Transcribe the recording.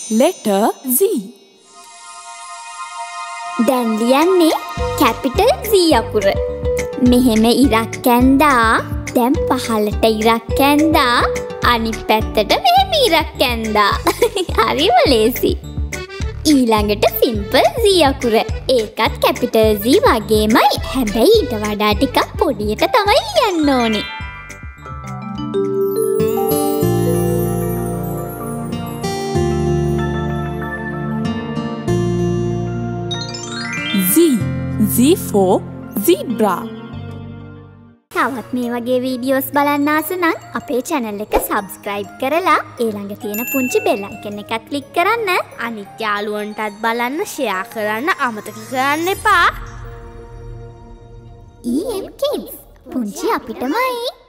Letter Z. දැන් ලියන්නේ capital Z අකුර. මෙහෙම ඉරක් කැන්දා, දැන් පහළට ඉරක් කැන්දා, අනිත් පැත්තට මෙහෙම ඉරක් කැන්දා. හරිම ලේසි. ඊළඟට simple Z අකුර. ඒකත් capital Z වගේමයි. හැබැයි ඊට වඩා ටිකක් පොඩියට තමයි ලියන්න ඕනේ. Z. Z for zebra. තවත් මේ වගේ වීඩියෝස් බලන්න ආස නම් අපේ channel එක subscribe කරලා ඊළඟ තියෙන පුංචි bell icon එකත් click කරන්න. අනිත් යාළුවන්ටත් බලන්න share කරන්න අමතක කරන්න එපා. EM Kids පුංචි අපිටමයි.